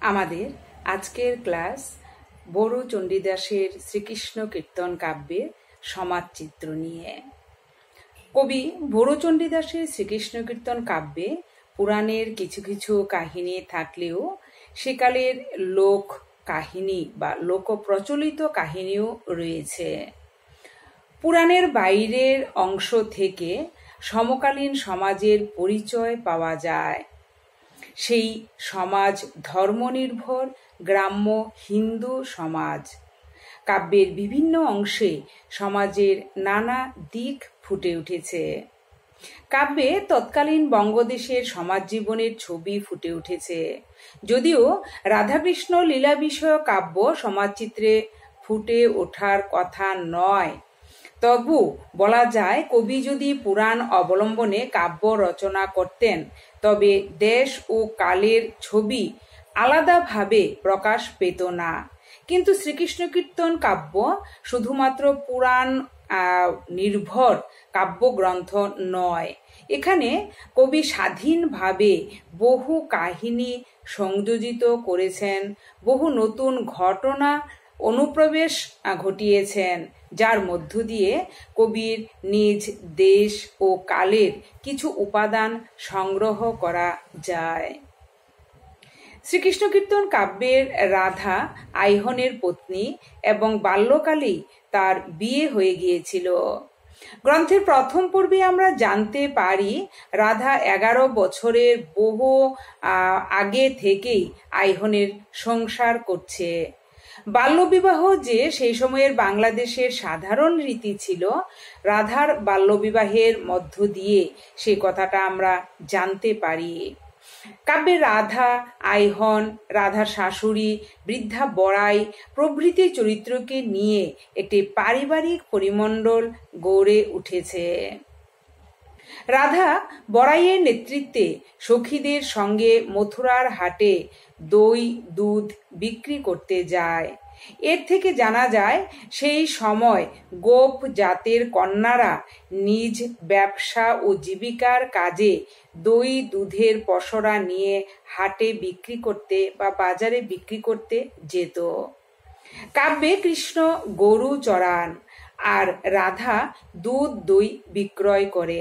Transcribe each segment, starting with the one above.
আমাদের আজকের ক্লাস বড়ু চণ্ডীদাসের শ্রীকৃষ্ণ কীর্তন কাব্যের সমাজচিত্র নিয়ে। কবি বড়ু চণ্ডীদাসের শ্রীকৃষ্ণ কীর্তন কাব্যে পুরাণের কিছু কিছু কাহিনী থাকলেও সেকালের লোক কাহিনী বা লোকপ্রচলিত কাহিনীও রয়েছে। পুরাণের বাইরের অংশ থেকে সমকালীন সমাজের পরিচয় পাওয়া যায়। সেই সমাজ ধর্মনির্ভর গ্রাম্য হিন্দু সমাজ। কাব্যের বিভিন্ন অংশে সমাজের নানা দিক ফুটে উঠেছে। কাব্যে তৎকালীন বঙ্গদেশের সমাজ জীবনের ছবি ফুটে উঠেছে। যদিও রাধাকৃষ্ণ লীলা বিষয়ক কাব্য সমাজচিত্রে ফুটে ওঠার কথা নয়, তবু বলা যায় কবি যদি পুরাণ অবলম্বনে কাব্য রচনা করতেন তবে দেশ ও কালের ছবি আলাদাভাবে প্রকাশ পেত না। কিন্তু শ্রীকৃষ্ণ কীর্তন কাব্য শুধুমাত্র পুরাণ নির্ভর কাব্যগ্রন্থ নয়। এখানে কবি স্বাধীনভাবে বহু কাহিনী সংযোজিত করেছেন, বহু নতুন ঘটনা অনুপ্রবেশ ঘটিয়েছেন, যার মধ্য দিয়ে কবির নিজ দেশ ও কালের কিছু উপাদান সংগ্রহ করা যায়। শ্রীকৃষ্ণ কীর্তন কাব্যের রাধা আইহনের পত্নী এবং বাল্যকালেই তার বিয়ে হয়ে গিয়েছিল। গ্রন্থের প্রথম পর্বে আমরা জানতে পারি রাধা 11 বছরের বহু আগে থেকেই আইহনের সংসার করছে। বাল্যবিবাহ যে সেই সময়ের বাংলাদেশের সাধারণ রীতি ছিল, রাধার বাল্যবিবাহের মধ্য দিয়ে সেই কথাটা আমরা জানতে পারি। কাব্যে রাধা, আইহন, রাধার শাশুড়ি, বৃদ্ধা বড়াই প্রভৃতি চরিত্রকে নিয়ে একটি পারিবারিক পরিমণ্ডল গড়ে উঠেছে। রাধা বড়াইয়ের নেতৃত্বে সখীদের সঙ্গে মথুরার হাটে দই দুধ বিক্রি করতে যায়। এর থেকে জানা যায় সেই সময় গোপ জাতের কন্যারা নিজ ব্যবসা ও জীবিকার কাজে দই দুধের পসরা নিয়ে হাটে বিক্রি করতে বা বাজারে বিক্রি করতে যেত। কাব্যে কৃষ্ণ গরু চড়ান আর রাধা দুধ দই বিক্রয় করে।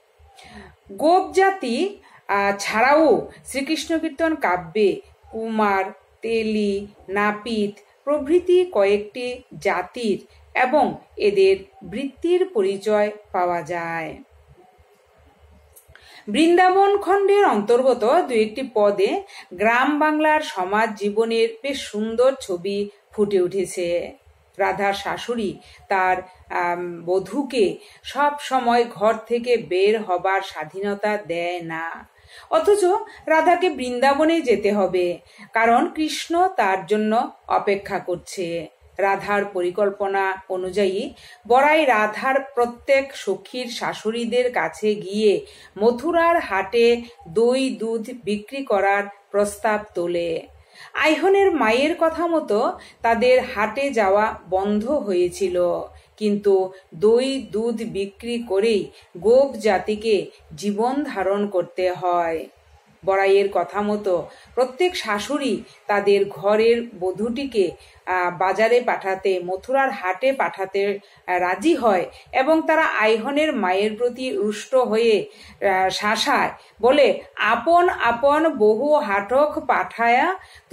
গোপ জাতি ছাড়াও শ্রীকৃষ্ণ কীর্তন কাব্যে কুমার, তেলি, নাপিত প্রভৃতি কয়েকটি জাতির এবং এদের বৃত্তির পরিচয় পাওয়া যায়। বৃন্দাবন খণ্ডের অন্তর্গত দু একটি পদে গ্রাম বাংলার সমাজ জীবনের বেশ সুন্দর ছবি ফুটে উঠেছে। রাধার শাশুড়ি তার বধূকে সব সময় ঘর থেকে বের হবার স্বাধীনতা দেয় না, অথচ রাধাকে বৃন্দাবনে যেতে হবে, কারণ কৃষ্ণ তার জন্য অপেক্ষা করছে। রাধার পরিকল্পনা অনুযায়ী বড়াই রাধার প্রত্যেক সখীর শাশুড়িদের কাছে গিয়ে মথুরার হাটে দই দুধ বিক্রি করার প্রস্তাব তোলে। আইহনের মায়ের কথা মতো তাদের হাটে যাওয়া বন্ধ হয়েছিল, কিন্তু দই দুধ বিক্রি করেই গোপ জাতিকে জীবন ধারণ করতে হয়। বড়াইয়ের কথা মতো প্রত্যেক শাশুড়ি তাদের ঘরের বধূটিকে বাজারে পাঠাতে, মথুরার হাটে পাঠাতে রাজি হয় এবং তারা আইহনের মায়ের প্রতি রুষ্ট হয়ে শাসায়, বলে আপন আপন বহু হাটক পাঠায়া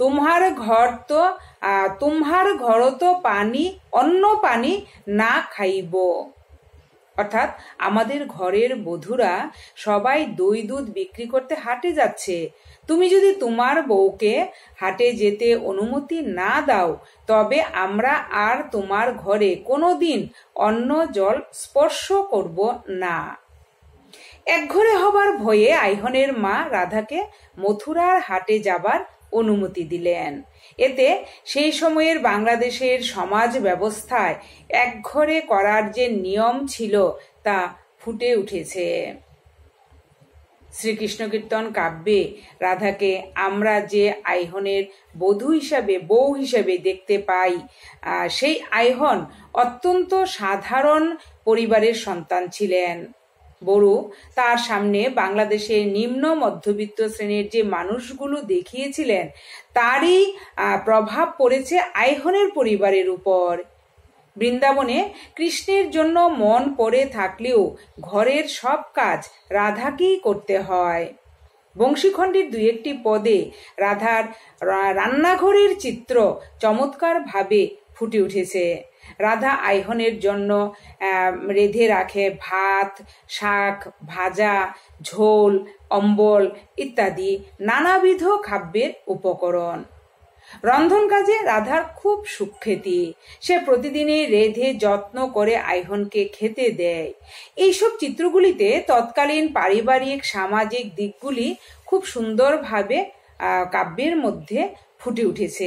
তোমার ঘর তো পানি অন্য পানি না খাইব। অর্থাৎ আমাদের ঘরের বধূরা সবাই দই দুধ বিক্রি করতে হাটে যাচ্ছে, তুমি যদি তোমার বউকে হাটে যেতে অনুমতি না দাও তবে আমরা আর তোমার ঘরে কোনোদিন অন্ন জল স্পর্শ করব না। একঘরে হবার ভয়ে আইহনের মা রাধাকে মথুরার হাটে যাবার অনুমতি দিলেন। এতে সেই সময়ের বাংলাদেশের সমাজ ব্যবস্থায় একঘরে করার যে নিয়ম ছিল তা ফুটে উঠেছে। শ্রীকৃষ্ণ কীর্তন কাব্যে রাধাকে আমরা যে আইহনের বউ হিসাবে দেখতে পাই, সেই আইহন অত্যন্ত সাধারণ পরিবারের সন্তান ছিলেন। বড়ু তার সামনে বাংলাদেশের নিম্ন মধ্যবিত্ত শ্রেণীর যে মানুষগুলো দেখিয়েছিলেন তারই প্রভাব পড়েছে আইহনের পরিবারের উপর। বৃন্দাবনে কৃষ্ণের জন্য মন পড়ে থাকলেও ঘরের সব কাজ রাধাকেই করতে হয়। বংশীখণ্ডের দুই একটি পদে রাধার রান্নাঘরের চিত্র চমৎকারভাবে ফুটে উঠেছে। রাধা আইহনের জন্য রেঁধে রাখে ভাত, শাক, ভাজা, ঝোল, অম্বল ইত্যাদি নানাবিধ খাদ্যের উপকরণ। রন্ধন কাজে রাধার খুব সুখ্যাতি। সে প্রতিদিনই রেঁধে যত্ন করে আইহনকে খেতে দেয়। এইসব চিত্রগুলিতে তৎকালীন পারিবারিক সামাজিক দিকগুলি খুব সুন্দরভাবে কাব্যের মধ্যে ফুটে উঠেছে।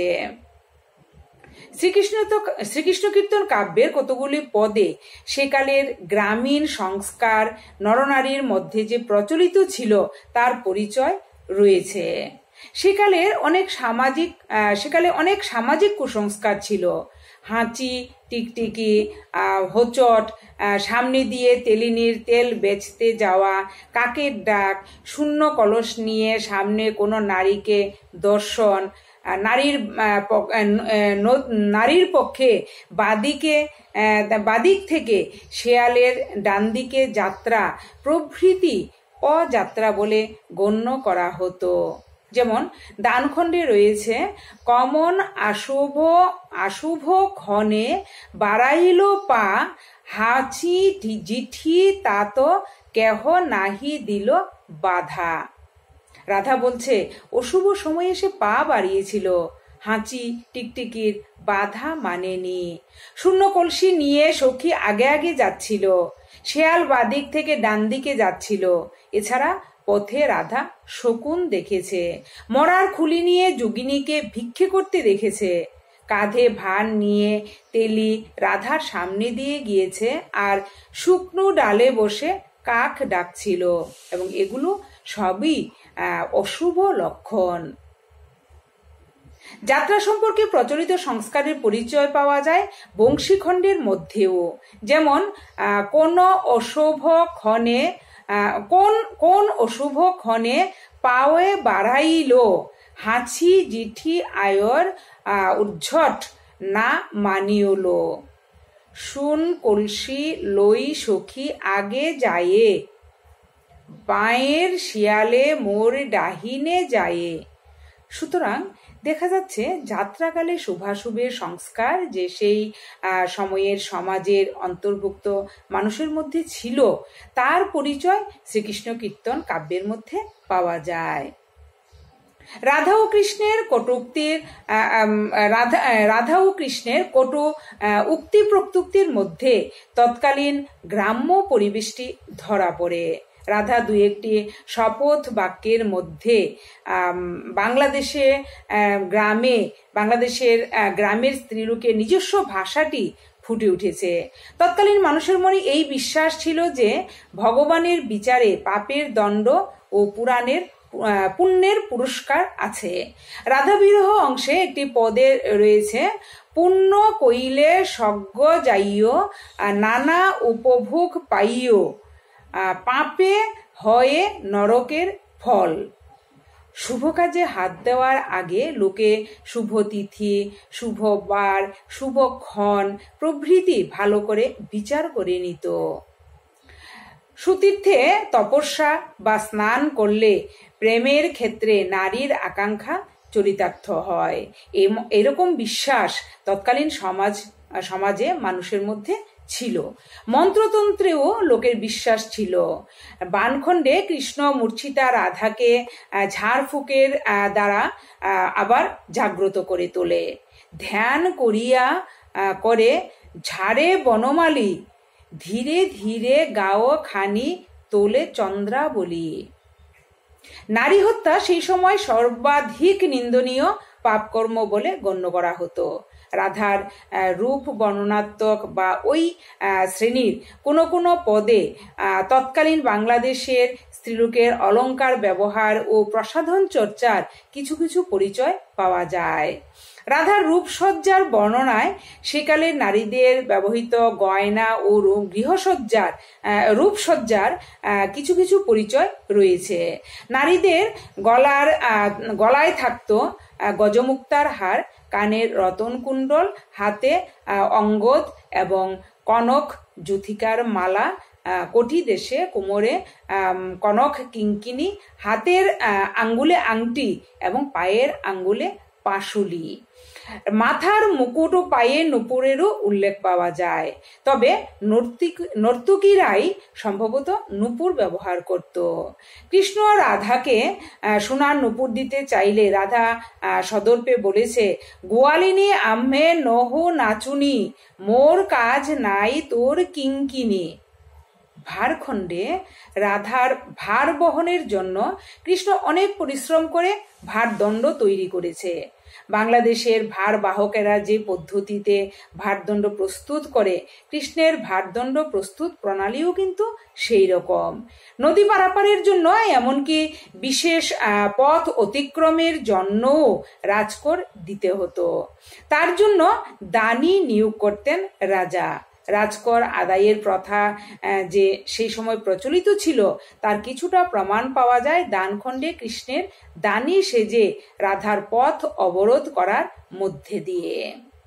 শ্রীকৃষ্ণ কীর্তন কাব্যের কতগুলি পদে সেকালের গ্রামীণ সংস্কার নরনারীর মধ্যে যে প্রচলিত ছিল তার পরিচয় রয়েছে। সেকালে অনেক সামাজিক কুসংস্কার ছিল। হাঁচি, টিকটিকি, হোঁচট, সামনে দিয়ে তেলিনীর তেল বেচতে যাওয়া, কাকের ডাক, শূন্য কলস নিয়ে সামনে কোনো নারীকে দর্শন, নারীর পক্ষে বাদিক থেকে শেয়ালের ডান দিকে যাত্রা প্রভৃতি অযাত্রা বলে গণ্য করা হতো। যেমন দানখণ্ডে রয়েছে, কমন আশুভ ক্ষণে বাড়াইল পা, হাঁচি জিঠি তাত কেহ নাহি দিল বাধা। রাধা বলছে অশুভ সময়ে সে পা বাড়িয়েছিল, হাঁচি টিকটিকির বাধা মানেনি। শূন্য কলসি নিয়ে সখী আগে আগে যাচ্ছিল, শেয়াল বাদিক থেকে ডান দিকে যাচ্ছিল। এছাড়া পথে রাধা শকুন দেখেছে, মরার খুলি নিয়ে যোগিনীকে ভিক্ষে করতে দেখেছে, কাঁধে ভার নিয়ে তেলি রাধার সামনে দিয়ে গিয়েছে আর শুকনো ডালে বসে কাক ডাকছিল, এবং এগুলো সবই অশুভ লক্ষণ। যাত্রা সম্পর্কে প্রচলিত সংস্কারের পরিচয় পাওয়া যায় বংশীখণ্ডের মধ্যেও। যেমন কোন অশুভ ক্ষণে পাওয়ে বাড়াইল, হাঁচি জিঠি আয়র উজ্ঝট না মানিয়ল, শুন কলসি লই সখী আগে যায়ে, বাঁয়ের শিয়ালে মোর ডাহিনে যায়ে। সুতরাং দেখা যাচ্ছে যাত্রাকালে শুভাশুভের সংস্কার যে সেই সময়ের সমাজের অন্তর্ভুক্ত মানুষের মধ্যে ছিল তার পরিচয় শ্রীকৃষ্ণ কীর্তন কাব্যের মধ্যে পাওয়া যায়। রাধা ও কৃষ্ণের কটু উক্তি প্রত্যুক্তির মধ্যে তৎকালীন গ্রাম্য পরিবেশটি ধরা পড়ে। রাধা দুই একটি শপথ বাক্যের মধ্যে বাংলাদেশের গ্রামের স্ত্রীলোকের নিজস্ব ভাষাটি ফুটে উঠেছে। তৎকালীন মানুষের মনে এই বিশ্বাস ছিল যে ভগবানের বিচারে পাপের দণ্ড ও পুণ্যের পুরস্কার আছে। রাধা বিরহ অংশে একটি পদে রয়েছে, পুণ্য কইলে স্বর্গ যাইও, নানা উপভোগ পাইও, পাপে হয়ে নরকের ফল। শুভ কাজে হাত দেওয়ার আগে লোকে শুভ তিথি, শুভ বার, শুভক্ষণ প্রভৃতি ভালো করে বিচার করে নিত। সুতীর্থে তপস্যা বা স্নান করলে প্রেমের ক্ষেত্রে নারীর আকাঙ্ক্ষা চরিতার্থ হয়, এরকম বিশ্বাস তৎকালীন সমাজে মানুষের মধ্যে ছিল। মন্ত্রতন্ত্রেও লোকের বিশ্বাস ছিল। বানখণ্ডে কৃষ্ণ মূর্ছিতা রাধাকে ঝাড়ফুঁকের দ্বারা আবার জাগ্রত করে তোলে। ধ্যান করে ঝাড়ে বনমালী, ধীরে ধীরে গাও খানি তোলে চন্দ্রাবলী। নারী হত্যা সেই সময় সর্বাধিক নিন্দনীয় পাপকর্ম বলে গণ্য করা হতো। রাধার রূপ বর্ণনাত্মক বা ওই শ্রেণীর কোনো পদে তৎকালীন বাংলাদেশের স্ত্রীলোকের অলঙ্কার ব্যবহার ও প্রসাধন চর্চার কিছু কিছু পরিচয় পাওয়া যায়। রাধার রূপসজ্জার বর্ণনায় সেকালের নারীদের ব্যবহৃত গয়না ও গৃহসজ্জার রূপসজ্জার কিছু কিছু পরিচয় রয়েছে। নারীদের গলায় থাকত গজমুক্তার হার, কানের রতনকুণ্ডল, হাতে অঙ্গদ এবং কনক যুথিকার মালা, কোটি দেশে কোমরে কনক কিঙ্কিনি, হাতের আঙ্গুলে আংটি এবং পায়ের আঙ্গুলে পাশুলি। মাথার মুকুট ও পায়ে নূপুরেরও উল্লেখ পাওয়া যায়। তবে নর্তকীরাই সম্ভবত নূপুর ব্যবহার করত। কৃষ্ণ রাধাকে সোনার নূপুর দিতে চাইলে রাধা সদর্পে বলেছে, গোয়ালিনী আম্মে নহো নাচুনি, মোর কাজ নাই তোর কিঙ্কিনি। ভারখণ্ডে রাধার ভার বহনের জন্য কৃষ্ণ অনেক পরিশ্রম করে ভারদণ্ড তৈরি করেছে। বাংলাদেশের ভার বাহকেরা যে পদ্ধতিতে ভারদণ্ড প্রস্তুত করে, কৃষ্ণের ভারদণ্ড প্রস্তুত প্রণালীও কিন্তু সেই রকম। নদী পারাপারের জন্য এমনকি বিশেষ পথ অতিক্রমের জন্যও রাজকর দিতে হতো। তার জন্য দানি নিয়োগ করতেন রাজা। রাজকর আদায়ের প্রথা যে সেই সময় প্রচলিত ছিল তার কিছুটা প্রমাণ পাওয়া যায় দানখণ্ডে কৃষ্ণের দানি সেজে রাধার পথ অবরোধ করার মধ্যে দিয়ে।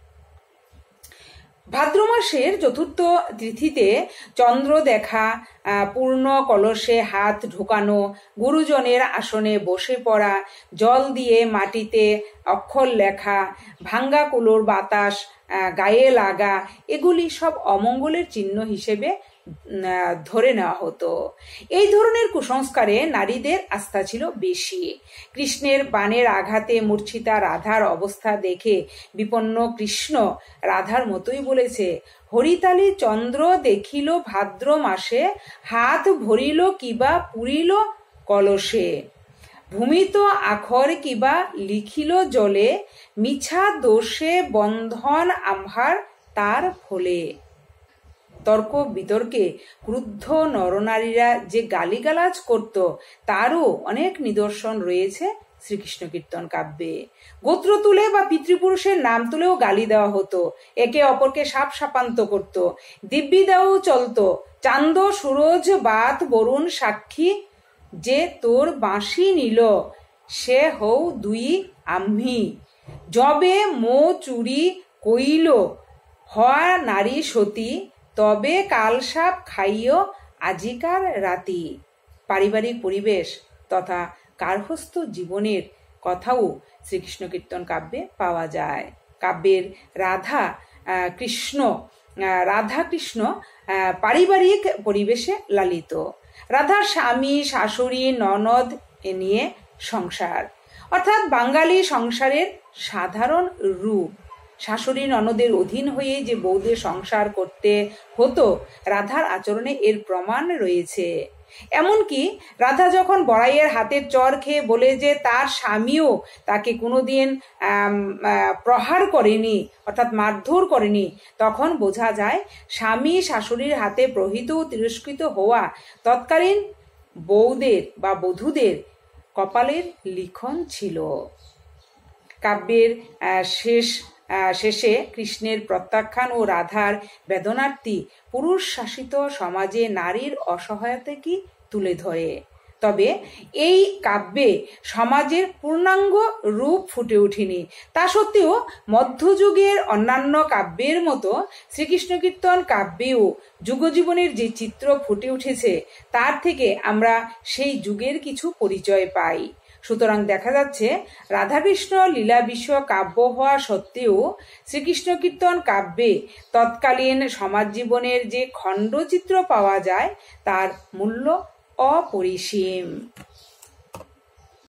ভাদ্র মাসের চতুর্থ তিথিতে চন্দ্র দেখা, পূর্ণ কলসে হাত ঢোকানো, গুরুজনের আসনে বসে পড়া, জল দিয়ে মাটিতে অক্ষর লেখা, ভাঙ্গা কুলোর বাতাস গায়ে লাগা, এগুলি সব অমঙ্গলের চিহ্ন হিসেবে ধরে নেওয়া হতো। এই ধরনের কুসংস্কারে নারীদের আস্থা ছিল বেশি। কৃষ্ণের বাণের আঘাতে মূর্ছিতা রাধার অবস্থা দেখে বিপন্ন কৃষ্ণ রাধার মতোই বলেছে, হরিতালি চন্দ্র দেখিল ভাদ্র মাসে, হাত ভরিল কিবা পুরিল কলসে, ভূমিত আখর কিবা লিখিল জলে, মিছা দোষে বন্ধন আম্ভার তার ফলে। তর্ক বিতর্কে ক্রুদ্ধ নরনারীরা যে গালিগালাজ করত তারও অনেক নিদর্শন রয়েছে শ্রীকৃষ্ণ কীর্তন কাব্যে। গোত্র তুলে বা পিতৃপুরুষের নাম তুলেও গালি দেওয়া হতো, একে অপরকে সাপ সাপান্ত করত, দিব্যি দেওয়াও চলত। চান্দ সুরজ বাত বরুণ সাক্ষী, যে তোর বাঁশি নিল সে হও দুই আম্মি, যবে মো চুরি কইল হওয়া নারী সতী, তবে কালসাপ খাইও আজিকার রাতি। পারিবারিক পরিবেশ তথা গার্হস্থ্য জীবনের কথাও শ্রীকৃষ্ণ কীর্তন কাব্যে পাওয়া যায়। কাব্যের রাধা কৃষ্ণ পারিবারিক পরিবেশে লালিত। রাধার স্বামী, শাশুড়ি, ননদ এ নিয়ে সংসার, অর্থাৎ বাঙালি সংসারের সাধারণ রূপ। শাশুড়ি ননদের অধীন হয়ে যে বউদের সংসার করতে হতো, রাধার আচরণে এর প্রমাণ রয়েছে। এমনকি রাধা যখন বড়াইয়ের হাতের চর খেয়ে বলে যে তার স্বামীও তাকে কোনোদিন প্রহার করেনি, অর্থাৎ মারধর করেনি, তখন বোঝা যায় স্বামী শাশুড়ির হাতে প্রহিত ও তিরস্কৃত হওয়া তৎকালীন বউদের বা বধূদের কপালের লিখন ছিল। কাব্যের শেষে কৃষ্ণের প্রত্যাখ্যান ও রাধার বেদনার্থী পুরুষ শাসিত সমাজে নারীর অসহায়তাকে তুলে ধরে। তবে এই কাব্যে সমাজের পূর্ণাঙ্গ রূপ ফুটে ওঠেনি। তা সত্ত্বেও মধ্যযুগের অন্যান্য কাব্যের মতো শ্রীকৃষ্ণ কীর্তন কাব্যেও যুগজীবনের যে চিত্র ফুটে উঠেছে তার থেকে আমরা সেই যুগের কিছু পরিচয় পাই। সুতরাং দেখা যাচ্ছে রাধাকৃষ্ণ লীলা বিশ্ব কাব্য হওয়া সত্ত্বেও শ্রীকৃষ্ণ কীর্তন কাব্যে তৎকালীন সমাজ জীবনের যে খণ্ডচিত্র পাওয়া যায় তার মূল্য অপরিসীম।